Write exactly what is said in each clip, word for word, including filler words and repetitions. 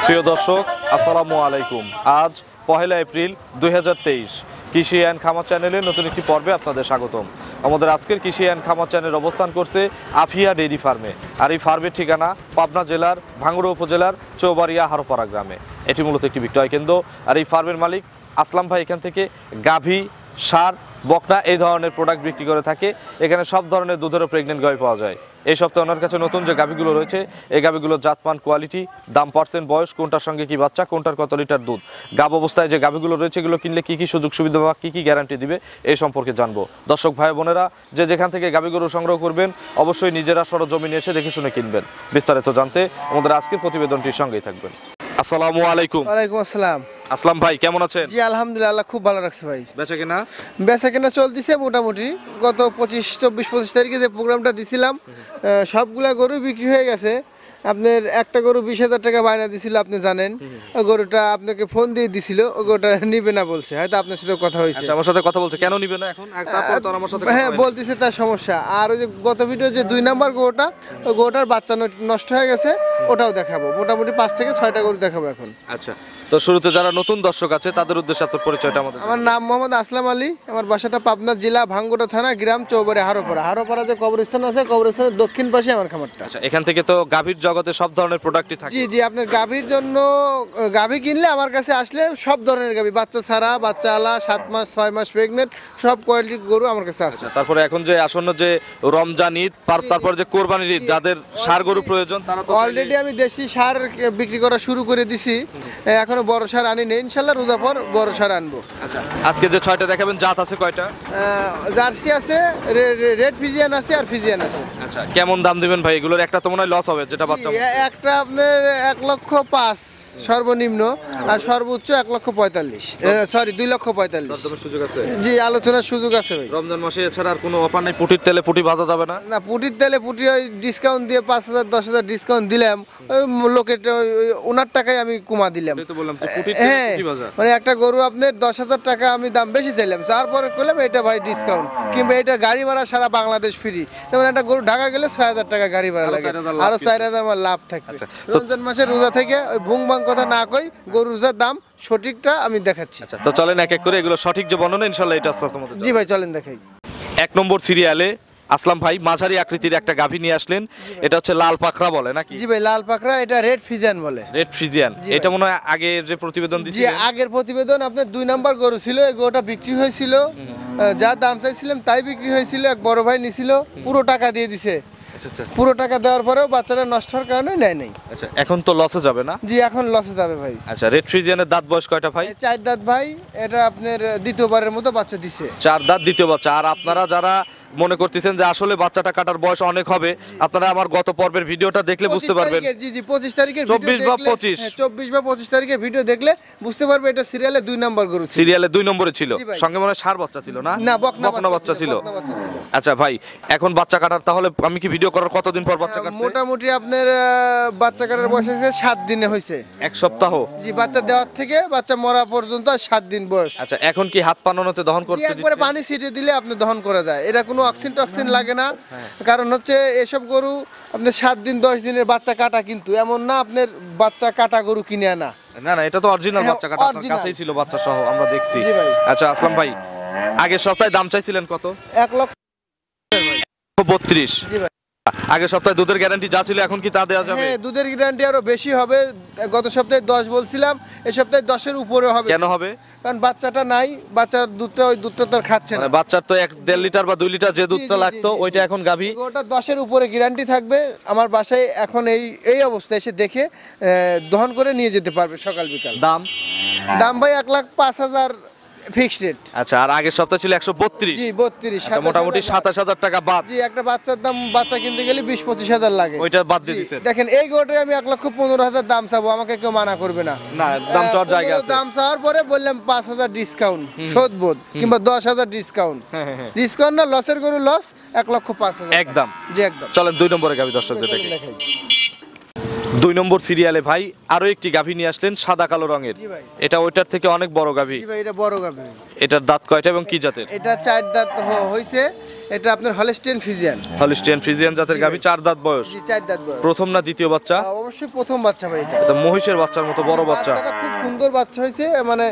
প্রিয় দর্শক আসসালামু আলাইকুম। আজ পহেলা এপ্রিল দুই হাজার তেইশ। কৃষি অ্যান্ড খামার চ্যানেলের নতুন একটি পর্বে আপনাদের স্বাগতম। আমাদের আজকের কৃষি অ্যান্ড খামার চ্যানেল অবস্থান করছে আফিয়া ডেইরি ফার্মে। আর এই ফার্মের ঠিকানা পাবনা জেলার ভাঙ্গুড়া উপজেলার চৌবাড়িয়া হারোপাড়া গ্রামে। এটি মূলত একটি বিক্রয় কেন্দ্র। আর এই ফার্মের মালিক আসলাম ভাই এখান থেকে গাভী, ষাঁড়, বকনা এই ধরনের প্রোডাক্ট বিক্রি করে থাকে। এখানে সব ধরনের দুধেরও প্রেগনেন্ট গাভী পাওয়া যায়। এই সপ্তাহে ওনার কাছে নতুন যে গাভীগুলো রয়েছে এই গাভীগুলোর জাতমান, কোয়ালিটি, দাম, পার্সেন্ট, বয়স, কোনটার সঙ্গে কি বাচ্চা, কোনটার কত লিটার দুধ, গাভ অবস্থায় যে গাভীগুলো রয়েছে এগুলো কিনলে কী কী সুযোগ সুবিধা বা কী কী গ্যারান্টি দিবে এই সম্পর্কে জানবো। দর্শক ভাই বোনেরা যে যেখান থেকে গাভীগুলো সংগ্রহ করবেন অবশ্যই নিজেরা সরজমিনে এসে দেখে শুনে কিনবেন। বিস্তারিত জানতে আমাদের আজকের প্রতিবেদনটির সঙ্গেই থাকবেন। আসসালামু আলাইকুম। ওয়ালাইকুম আসসালাম। আসলাম ভাই কেমন আছেন? জি আলহামদুলিল্লাহ, আল্লাহ খুব ভালো রাখছে ভাই। বেচা কেনা বেচা কেনা চলতেছে মোটামুটি। গত পঁচিশ চব্বিশ পঁচিশ তারিখে যে প্রোগ্রামটা দিছিলাম সবগুলা গরু বিক্রি হয়ে গেছে। আপনার একটা গরু বিশ হাজার টাকা বায়না দিছিল, আপনি জানেন। ওই গরুটা আপনাকে ফোন দিয়ে দিছিল, ওই গরুটা নিবে না বলছে, হয়তো আপনার সাথে কথা হয়েছে। আমার সাথে কথা বলছে, কেন নিবে না এখন? আমার সাথে হ্যাঁ বলতেছে তার সমস্যা। আর ওই যে গত ভিডিও যে দুই নাম্বার গরুটা, ওই গরুটার বাচ্চা নষ্ট হয়ে গেছে, ওটাও দেখাবো। মোটামুটি পাঁচ থেকে ছয়টা গরু দেখাবো এখন। আচ্ছা, তো শুরুতে যারা নতুন দর্শক আছে তাদের উদ্দেশ্যে আপনার পরিচয়টা আমাদের। আমার নাম মোহাম্মদ আসলাম আলী। আমার বাসাটা পাবনা জেলা ভাঙ্গুড়া থানা, গ্রাম চৌবাড়ি হারোপাড়া। হারোপাড়া যে কবরস্থান আছে, কবরস্থানের দক্ষিণ পাশে আমার খামারটা। আচ্ছা, এখান থেকে তো গাভীর জগতে সব ধরনের প্রোডাক্টই থাকে। জি জি, আপনার গাভীর জন্য গাভী কিনলে আমার কাছে আসলে সব ধরনের গাভী, বাচ্চা ছাড়া, বাচ্চা আলা, সাত মাস ছয় মাস প্রেগনেন্ট, সব কোয়ালিটির গরু আমার কাছে আছে। তারপরে এখন যে আসন্ন যে রমজান ঈদ, তারপর যে কোরবানির ঈদ, যাদের ষাঁড় গরু প্রয়োজন তারা তো অলরেডি আমি দেশি ষাঁড় বিক্রি করা শুরু করে দিছি। এখনো বড় ষাঁড় আনি নেই, ইনশাল্লাহ রোজা পর বড় ষাঁড় আনবো। আচ্ছা, আজকে যে ছয়টা দেখাবেন জাত আছে কয়টা? জার্সি আছে, রেড ফিজিয়ান আছে, আর ফিজিয়ান আছে। আচ্ছা, কেমন দাম দিবেন ভাই এগুলোর? একটা তো মনে হয় লস হবে, যেটা বাচ্চা। একটা আপনার এক লক্ষ পাঁচ সর্বনিম্ন, আর সর্বোচ্চ এক লক্ষ পঁয়তাল্লিশ, সরি দুই লক্ষ পঁয়তাল্লিশ। সুযোগ আছে? জি, আলোচনার সুযোগ আছে ভাই। রমজান মাসে এছাড়া আর কোনো অফার নেই? পুটির তেলে পুটি ভাজা যাবে না? না, পুটির তেলে পুটি ওই ডিসকাউন্ট দিয়ে পাঁচ হাজার দশ হাজার ডিসকাউন্ট দিলাম, ওই লোকের ওনার টাকায় আমি কমা দিলাম। হ্যাঁ, মানে একটা গরু আপনার দশ হাজার টাকা আমি দাম বেশি চাইলাম, তারপরে করলাম এটা ভাই ডিসকাউন্ট, কিংবা এটা গাড়ি ভাড়া সারা বাংলাদেশ ফ্রি। যেমন একটা গরু ঢাকা গেলে ছয় হাজার টাকা গাড়ি ভাড়া লাগে, আরো চার হাজার আমার লাভ থাকবে। রমজান মাসের রোজা থেকে ওই ভুং ভাং কথা না কই, গরুর রোজার দাম সঠিকটা আমি দেখাচ্ছি। আচ্ছা, তো চলেন এক এক করে এগুলো সঠিক যে বর্ণনা ইনশাআল্লাহ এটা আস্তে আস্তে। জি ভাই চলেন দেখাই। এক নম্বর সিরিয়ালে আসলাম ভাই মাঝারি আকৃতির একটা গাভী নিয়ে আসলেন। এটা হচ্ছে লাল পাখরা বলে নাকি? জি ভাই, লাল পাখরা, এটা রেড ফিজিয়ান বলে। রেড ফ্রিজিয়ান, এটা মনে হয় আগের যে প্রতিবেদন জি দিয়েছিলেন। আগের প্রতিবেদন আপনার দুই নাম্বার গরু ছিল, এই গরুটা বিক্রি হয়েছিল, যা দাম চাইছিলাম তাই বিক্রি হয়েছিল। এক বড় ভাই নিছিল, পুরো টাকা দিয়ে দিছে। পুরো টাকা দেওয়ার পরেও বাচ্চাটা নষ্ট হওয়ার কারণে নেয় নাই। আচ্ছা, এখন তো লসে যাবে না? জি এখন লসে যাবে ভাই। আচ্ছা, রেড ফ্রিজিয়ানের দাঁত বয়স কয়টা ভাই? চার দাঁত ভাই, এটা আপনার দ্বিতীয়বারের মতো বাচ্চা দিছে। চার দাঁত, দ্বিতীয় বাচ্চা। আর আপনারা যারা মনে করতেছেন যে আসলে বাচ্চাটা কাটার বয়স অনেক হবে, আপনারা আমার গত পর্বের ভিডিওটা দেখলে বুঝতে পারবেন। জি জি, পঁচিশ তারিখের চব্বিশ বা পঁচিশ চব্বিশ বা পঁচিশ তারিখের ভিডিও দেখলে বুঝতে পারবে এটা সিরিয়ালে দুই নাম্বার গরু ছিল। সিরিয়ালে দুই নম্বরে ছিল, সঙ্গে মনে হয় ষাঁড় বাচ্চা ছিল না? না, বকনা বাচ্চা ছিল। আচ্ছা ভাই, এখন বাচ্চা কাটার তাহলে আমি কি ভিডিও করার কতদিন পর বাচ্চা কাটছে? মোটামুটি আপনার বাচ্চা কাটার বয়স হয়েছে সাত দিনে হয়েছে। এক সপ্তাহ? জি, বাচ্চা দেওয়ার থেকে বাচ্চা মরা পর্যন্ত সাত দিন বয়স। আচ্ছা, এখন কি হাত পানানোতে দহন করতে দিচ্ছে? একবারে পানি ছিটিয়ে দিলে আপনি দহন করা যায়, এটা কোনো অক্সিজেন টক্সিন লাগে না। কারণ হচ্ছে এসব গরু আপনার সাত দিন দশ দিনের বাচ্চা কাটা, কিন্তু এমন না আপনার বাচ্চা কাটা গরু কিনে আনা। না না, এটা তো অরিজিনাল বাচ্চা কাটা, আপনার কাছেই ছিল বাচ্চা সহ, আমরা দেখছি। আচ্ছা আসলাম ভাই, আগের সপ্তাহে দাম চাইছিলেন কত? এক লক্ষ বত্রিশ। জি ভাই। আগের সপ্তাহে দুধের গ্যারান্টি যা ছিল এখন কি তা দেওয়া যাবে? হ্যাঁ, দুধের গ্যারান্টি আরো বেশি হবে। গত সপ্তাহে দশ বলছিলাম, এই সপ্তাহে দশের উপরে হবে। কেন হবে? কারণ বাচ্চাটা নাই, বাচ্চার দুধটা ওই দুধটা তো খাচ্ছে না। বাচ্চার তো এক দেড় লিটার বা দুই লিটার যে দুধটা লাগতো ওইটা এখন গাভী। ওটা দশের উপরে গ্যারান্টি থাকবে। আমার বাসায় এখন এই এই অবস্থায় এসে দেখে দহন করে নিয়ে যেতে পারবে সকাল বিকাল। দাম দাম ভাই এক লাখ পাঁচ হাজার ফিক্সড রেট। আচ্ছা, আর আগের সপ্তাহে ছিল একশো বত্রিশ। জি বত্রিশ, মোটামুটি সাতাশ হাজার টাকা বাদ। জি, একটা বাচ্চার দাম বাচ্চা কিনতে গেলে বিশ পঁচিশ হাজার লাগে, ওইটা বাদ দিয়ে দিচ্ছেন। দেখেন এই গোটায় আমি এক লক্ষ পনেরো হাজার দাম চাবো, আমাকে কেউ মানা করবে না। না, দাম চাওয়ার জায়গা আছে। দাম চাওয়ার পরে বললাম পাঁচ হাজার ডিসকাউন্ট শোধবোধ, কিংবা দশ হাজার ডিসকাউন্ট। ডিসকাউন্ট না, লসের গরু লস, এক লক্ষ পাঁচ হাজার একদম। জি একদম। চলেন দুই নম্বরে গাভী দর্শকদের দেখে। দুই নম্বর সিরিয়ালে ভাই আরো একটি গাভী নিয়ে আসলেন সাদা কালো রঙের। এটা ওইটার থেকে অনেক বড় গাভী। জি ভাই, এটা বড় গাভী। এটার দাঁত কয়টা এবং কি জাতের? এটা চার দাঁত হইছে। এটা আপনার হলস্টেইন ফ্রিজিয়ান। হলস্টেইন ফ্রিজিয়ান জাতের গাভী, চার দাঁত বয়স। জি, চার দাঁত বয়স। প্রথম না দ্বিতীয় বাচ্চা? অবশ্যই প্রথম বাচ্চা ভাই এটা। এটা মহিষের বাচ্চার মতো বড় বাচ্চা। বাচ্চাটা খুব সুন্দর বাচ্চা হইছে, মানে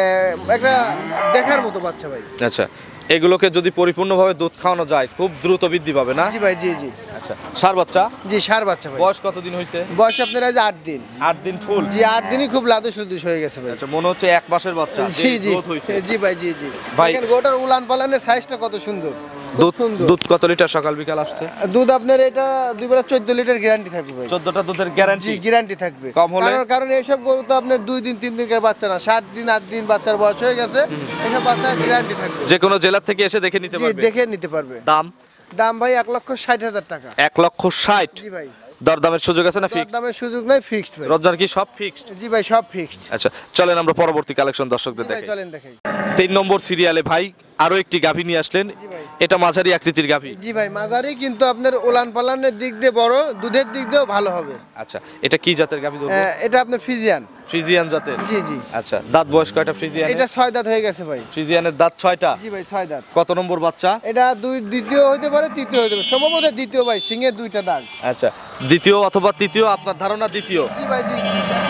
একটা দেখার মতো বাচ্চা ভাই। আচ্ছা, এগুলোকে যদি পরিপূর্ণভাবে দুধ খাওয়ানো যায় খুব দ্রুত বৃদ্ধি পাবে না? জি ভাই, জি জি। আচ্ছা, ষাঁড় বাচ্চা? জি, ষাঁড় বাচ্চা ভাই। বয়স কতদিন হয়েছে? বয়স আপনার আজ আট দিন। আট দিন ফুল? জি, আট দিনই খুব লাদুস লুদুস হয়ে গেছে ভাই। আচ্ছা, মনে হচ্ছে এক মাসের বাচ্চা। জি জি হয়েছে। জি ভাই, জি জি ভাই, দেখেন গোটার উলান পালানের সাইজটা কত সুন্দর। দুধ দুধ কত লিটার সকাল বিকাল আসছে? দুধ আপনার এটা দুই বেলা চোদ্দ লিটার গ্যারান্টি থাকবে ভাই। চোদ্দটা দুধের গ্যারান্টি? জি, গ্যারান্টি থাকবে। কম হলে? কারণ কারণ এইসব গরু তো আপনার দুই দিন তিন দিনের বাচ্চা না, ষাট দিন আট দিন বাচ্চার বয়স হয়ে গেছে, এইসব বাচ্চা গ্যারান্টি থাকবে। যে কোনো জেলা থেকে এসে দেখে নিতে পারবে? দেখে নিতে পারবে। দাম? দাম ভাই এক লক্ষ ষাট হাজার টাকা। এক লক্ষ ষাট? জি ভাই। দরদামের সুযোগ আছে না ফিক্সড? দরদামের সুযোগ নাই, ফিক্সড ভাই। রোজগার কি সব ফিক্সড? জি ভাই, সব ফিক্সড। আচ্ছা, চলেন আমরা পরবর্তী কালেকশন দর্শকদের দেখাই। চলেন দেখাই। তিন নম্বর সিরিয়ালে ভাই আরো একটি গাভী নিয়ে আসলেন। এটা মাঝারি আকৃতির গাভী। জি ভাই, মাঝারি, কিন্তু আপনার ওলান পালানের দিক দিয়ে বড়, দুধের দিক দিয়েও ভালো হবে। আচ্ছা, এটা কি জাতের গাভী? এটা আপনার ফ্রিজিয়ান। ফ্রিজিয়ান জাতের? জি জি। আচ্ছা, দাঁত বয়স কয়টা ফ্রিজিয়ান? এটা ছয় দাঁত হয়ে গেছে ভাই। ফ্রিজিয়ানের দাঁত ছয়টা? জি ভাই, ছয় দাঁত। কত নম্বর বাচ্চা? এটা দুই দ্বিতীয় হইতে পারে, তৃতীয় হইতে পারে, সম্ভবত দ্বিতীয় ভাই, সিংহে দুইটা দাগ। আচ্ছা, দ্বিতীয় অথবা তৃতীয়, আপনার ধারণা দ্বিতীয়? জি ভাই, জি।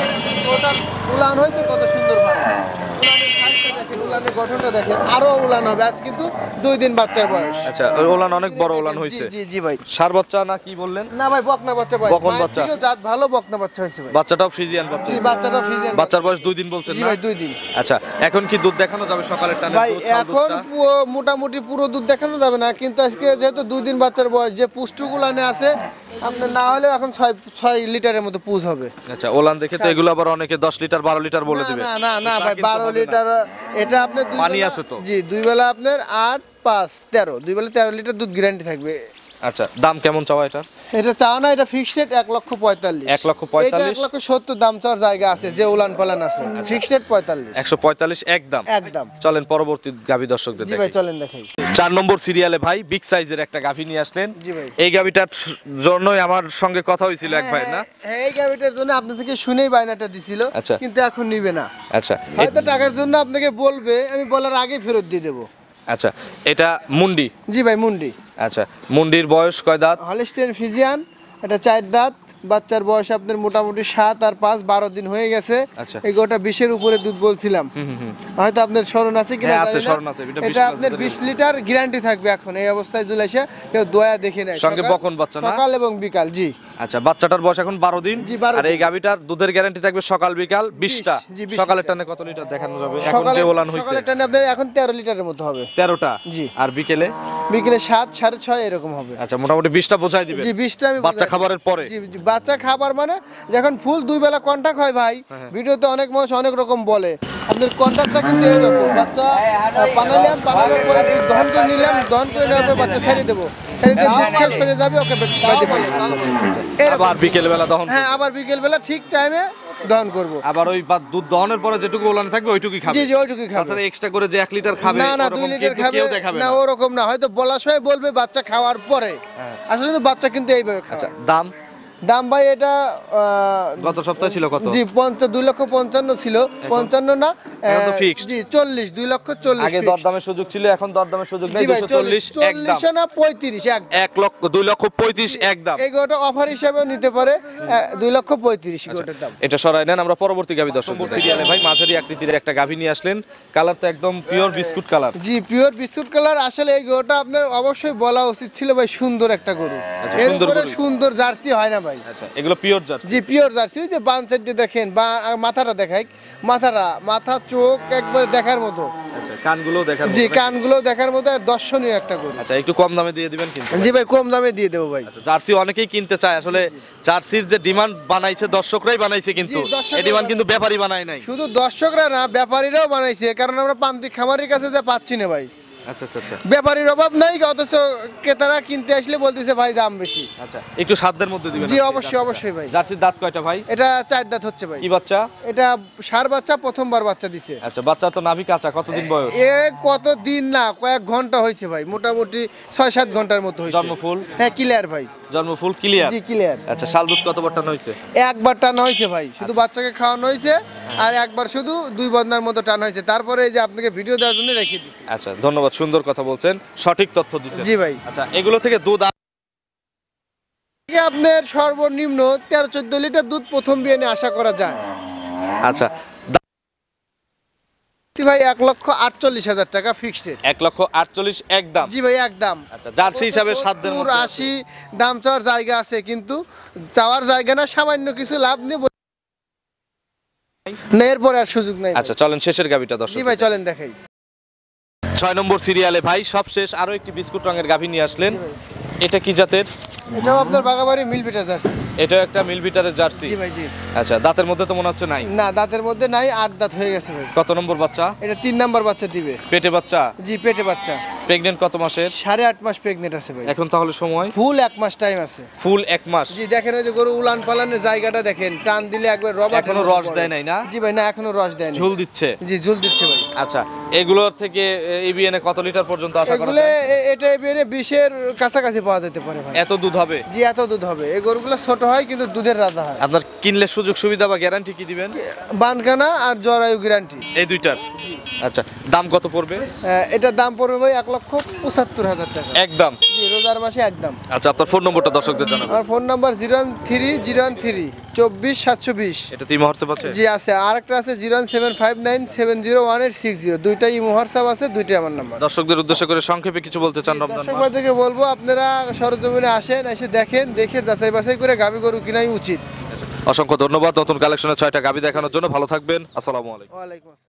ওটার উলান হয়েছে কত সুন্দর ভাই। উলানের সাইজটা দেখেন, উলানের গঠনটা দেখেন, আরো উলান হবে। আজ কিন্তু দুই দিন বাচ্চার বয়স। আচ্ছা, ওলান অনেক বড় ওলান হয়েছে। জি জি ভাই। ষাঁড় বাচ্চা না কি বললেন? না ভাই, বকনা বাচ্চা ভাই। বকন বাচ্চা? জাত ভালো, বকনা বাচ্চা হয়েছে ভাই। বাচ্চাটাও ফ্রিজিয়ান বাচ্চা? জি, বাচ্চাটাও ফ্রিজিয়ান। বাচ্চার বয়স দুই দিন বলছেন না? জি ভাই, দুই দিন। আচ্ছা, এখন কি দুধ দেখানো যাবে সকালের টানে? ভাই এখন মোটামুটি পুরো দুধ দেখানো যাবে না, কিন্তু আজকে যেহেতু দুই দিন বাচ্চার বয়স, যে পুষ্টগুলানে আছে আপনার, না হলে এখন ছয় ছয় লিটারের মতো পুজ হবে। আচ্ছা, ওলান দেখে তো এগুলো আবার অনেকে দশ লিটার বারো লিটার বলে দিবে। না না না ভাই, বারো লিটার। এটা আপনার পানি আছে তো? জি, দুই বেলা আপনার আট পাঁচ তেরো, দুই বেলা তেরো লিটার দুধ গ্যারান্টি থাকবে। আচ্ছা, দাম কেমন চাওয়া এটা? এটা চাওয়া না, এটা ফিক্সড রেট এক লক্ষ পঁয়তাল্লিশ। এক লক্ষ পঁয়তাল্লিশ? এক লক্ষ সত্তর দাম চাওয়ার জায়গা আছে, যে উলান পালান আছে। ফিক্সড রেট পঁয়তাল্লিশ। একশো পঁয়তাল্লিশ একদম? একদম। চলেন পরবর্তী গাভী দর্শকদের জি ভাই, দেখাই। চলেন দেখাই। চার নম্বর সিরিয়ালে ভাই বিগ সাইজের একটা গাভী নিয়ে আসলেন। জি ভাই। এই গাভীটার জন্যই আমার সঙ্গে কথা হয়েছিল এক ভাই না? হ্যাঁ, এই গাভীটার জন্য আপনার থেকে শুনেই বায়নাটা দিছিল, আচ্ছা। কিন্তু এখন নিবে না। আচ্ছা, হয়তো টাকার জন্য আপনাকে বলবে, আমি বলার আগে ফেরত দিয়ে দেবো। আচ্ছা, এটা মুন্ডি? জি ভাই, মুন্ডি। আচ্ছা, মুন্ডির বয়স কয় দাঁত? হলস্টেইন ফ্রিজিয়ান, এটা চার দাঁত। বাচ্চার বয়স আপনার মোটামুটি সাত আর পাঁচ বারো দিন হয়ে গেছে। আচ্ছা। এই গোটা বিশের উপরে দুধ বলছিলাম, হয়তো আপনার স্মরণ আছে কিনা হ্যাঁ, আছে, জানি না। স্মরণ আছে। এটা বিশ এটা আপনার বিশ লিটার গ্যারান্টি থাকবে। এখন এই অবস্থায় জুলাইছে, কেউ দয়া দেখে নেয়। সঙ্গে সকাল- বকন বাচ্চা না? সকাল এবং বিকাল। জি। আচ্ছা, বাচ্চাটার বয়স এখন বারো দিন। জি, বারো আর এই গাভীটার দুধের গ্যারান্টি থাকবে সকাল বিকাল বিশটা। জি, বিশ সকালের লিটার। টানে কত লিটার দেখানো যাবে এখন সকালে যে ওলান হয়েছে? সকালের টানে আপনার এখন তেরো লিটারের মতো হবে। তেরোটা? জি। আর বিকেলে? বিকেলে সাত সাড়ে ছয় এরকম হবে। আচ্ছা, মোটামুটি বিশটা বোঝাই দিবে? জি, বিশটা আমি বাচ্চা বোঝাই- খাবারের পরে? জি জি, বাচ্চা খাবার মানে যখন ফুল দুই বেলা কন্টাক্ট হয় ভাই, ভিডিওতে অনেক মানুষ অনেক রকম বলে, আপনার কন্টাক্টটা কিন্তু এরকম। বাচ্চা বানালাম, বানানোর পরে দুধ দহন করে নিলাম, দহন করে নেওয়ার পর বাচ্চা ছেড়ে দেবো, ছেড়ে দিয়ে দুধ শেষ হয়ে যাবে, ওকে বাইতে পারি। আবার বিকেল বেলা দহন? হ্যাঁ, আবার বিকেল বেলা ঠিক টাইমে দহন করব। আবার ওই বা- দুধ দহনের পরে যেটুকু ওলানে থাকবে ওইটুকুই খাবে? জি জি, ওইটুকুই খাবে। তাছাড়া এক্সট্রা করে যে এক লিটার খাবে না না, ওরকম দুই লিটার কিন্তু খাবে কেউ দেখাবে না, না? ওরকম না, হয়তো বলার সময় বলবে বাচ্চা খাওয়ার পরে, আসলে তো বাচ্চা কিন্তু এইভাবে খায়। আচ্ছা, দাম? দাম ভাই এটা আহ, গত সপ্তাহে ছিল কত? জি, পঞ্চাশ দুই লক্ষ পঞ্চান্ন ছিল। পঞ্চান্ন না, এখন তো আহ, fixed? জি, চল্লিশ, দুই লক্ষ চল্লিশ। আগে fixed। দরদামের সুযোগ ছিল, এখন দরদামের সুযোগ নেই। জি ভাই, দুইশো চল্লিশ চল্লিশ একদম? চল্লিশ না পঁয়ত্রিশ এক। এক লক্ষ দুই লক্ষ পঁয়ত্রিশ একদম? এই গোটা অফার হিসেবেও নিতে পারে, আহ, দুই লক্ষ পঁয়ত্রিশ গোটার দাম। এটা সরাই নেন, আমরা পরবর্তী গাভী দর্শক সিরিয়ালে ভাই মাঝারি আকৃতির একটা গাভী নিয়ে আসলেন। কালার তো একদম পিওর বিস্কুট কালার। জি, পিওর বিস্কুট কালার। আসলে এই গরুটা আপনার অবশ্যই বলা উচিত ছিল ভাই, সুন্দর একটা গরু। আচ্ছা, এর সুন্দর উপরে গরু। সুন্দর জার্সি হয় না ভাই। আচ্ছা, এগুলো পিওর জাত? জি, পিওর জার্সি। ওই যে বান সাইডে দেখেন, বা মাথাটা দেখাই, মাথাটা মাথা চোখ একবার দেখার মতো। আচ্ছা, কানগুলো দেখা? জি, কানগুলো দেখার মতো, আর দর্শনীয় একটা গরু। আচ্ছা, একটু কম দামে দিয়ে দিবেন কিন্তু? জি ভাই, কম দামে দিয়ে দেবো ভাই। আচ্ছা, জার্সি অনেকেই কিনতে চায়, আসলে জার্সির যে ডিমান্ড বানাইছে দর্শকরাই বানাইছে, কিন্তু জি, দর্শকরাই এই ডিমান্ড কিন্তু ব্যাপারী বানায় নাই। শুধু দর্শকরা না, ব্যাপারীরাও বানাইছে, কারণ আমরা প্রান্তিক খামারের কাছে যা পাচ্ছি না ভাই। আচ্ছা আচ্ছা আচ্ছা ব্যাপারীর অভাব নাই, অথচ ক্রেতারা কিনতে আসলে বলতেছে ভাই দাম বেশি। আচ্ছা, একটু সাধ্যের মধ্যে দিবেন? জি, অবশ্যই অবশ্যই ভাই। জার্সির দাঁত কয়টা ভাই? এটা চার দাঁত হচ্ছে ভাই। কি বাচ্চা? এটা ষাঁড় বাচ্চা, প্রথমবার বাচ্চা দিছে। আচ্ছা, বাচ্চা তো নাভি কাঁচা, কতদিন বয়স? এ কত দিন না, কয়েক ঘন্টা হয়েছে ভাই, মোটামুটি ছয় সাত ঘন্টার মতো হয়েছে। জন্মফুল? হ্যাঁ, ক্লিয়ার ভাই। জন্ম ফুল ক্লিয়ার? জি ক্লিয়ার। আচ্ছা, শাল দুধ কতবার টানা হয়েছে? একবার টানা হয়েছে ভাই, শুধু বাচ্চাকে খাওয়ানো হয়েছে, আর একবার শুধু দুই বন্ধার মতো টানা হয়েছে। তারপরে এই যে আপনাকে ভিডিও দেওয়ার জন্য রেখে দিচ্ছি। আচ্ছা, ধন্যবাদ, সুন্দর কথা বলছেন, সঠিক তথ্য দিচ্ছেন। জি ভাই। আচ্ছা, এগুলো থেকে দুধ আপনার সর্বনিম্ন তেরো চোদ্দ লিটার দুধ প্রথম বিয়ানে আশা করা যায়। আচ্ছা ভাই এক লক্ষ আটচল্লিশ হাজার টাকা ফিক্সড। এক লক্ষ আটচল্লিশ একদম? জি ভাই একদম। আচ্ছা, জার্সি হিসাবে সাধ্যের মধ্যে আশি দাম চাওয়ার জায়গা আছে, কিন্তু চাওয়ার জায়গা না, সামান্য কিছু লাভ নেব না, এরপরে আর সুযোগ নাই। আচ্ছা, চলেন শেষের গাভিটা দর্শক। জি ভাই চলেন দেখাই। ছয় নম্বর সিরিয়ালে ভাই সবশেষ আরো একটি বিস্কুট রঙের গাভী নিয়ে আসলেন। এটা কি জাতের? এটাও আপনার বাগাবাড়ি মিল বিটার জার্সি। এটা একটা মিল বিটারের জার্সি? জি ভাই জি। আচ্ছা, দাঁতের মধ্যে তো মনে হচ্ছে নাই? না, দাঁতের মধ্যে নাই, আট দাঁত হয়ে গেছে ভাই। কত নম্বর বাচ্চা? এটা তিন নাম্বার বাচ্চা দিবে। পেটে বাচ্চা? জি পেটে বাচ্চা। প্রেগনেন্ট কত মাসের? সাড়ে আট মাস প্রেগনেন্ট আছে ভাই। এখন তাহলে সময়? ফুল এক মাস টাইম আছে। ফুল এক মাস? জি দেখেন, ওই যে গরু উলান পালানের জায়গাটা দেখেন, টান দিলে একবার রবার। এখনো রস দেয় নাই না? জি ভাই না, এখনো রস দেয় না। ঝুল দিচ্ছে? জি ঝুল দিচ্ছে ভাই। আচ্ছা, এগুলোর থেকে ইবিএনে কত লিটার পর্যন্ত আশা করা এগুলো যায়? এ- এটা এবারে বিশের কাছাকাছি পাওয়া যেতে পারে ভাই। এত দুধ হবে? জি এত দুধ হবে। এই গরুগুলো ছোট হয় কিন্তু দুধের রাজা হয়। আপনার কিনলে সুযোগ সুবিধা বা গ্যারান্টি কি দিবেন? বানকানা আর জরায়ু গ্যারান্টি এই দুইটার? আচ্ছা, দাম কত পড়বে? এটার দাম পড়বে ভাই এক লক্ষ পঁচাত্তর হাজার টাকা একদম? জি রোজার মাসে একদম। আচ্ছা, আপনার ফোন নম্বরটা দর্শকদের জানাবেন। আমার phone number zero one three zero one three চব্বিশ সাতশো বিশ। এটা তিন হোয়াটসঅ্যাপ আছে? জি আছে। আর একটা আছে zero one seven five nine seven zero one eight six zero. দুইটাই হোয়াটসঅ্যাপ আছে, দুইটাই আমার নাম্বার। দর্শকদের উদ্দেশ্য করে সংক্ষেপে কিছু বলতে চান রমজান দর্শক মাস? ভাইদেরকে বলবো, আপনারা সরজমিনে আসেন, এসে দেখেন, দেখে যাচাই বাছাই করে গাভী গরু কিনাই উচিত। অসংখ্য ধন্যবাদ নতুন কালেকশনের ছয়টা গাভী দেখানোর জন্য। ভালো থাকবেন, আসসালামু আলাইকুম। ওয়ালাইকুম আসসালাম।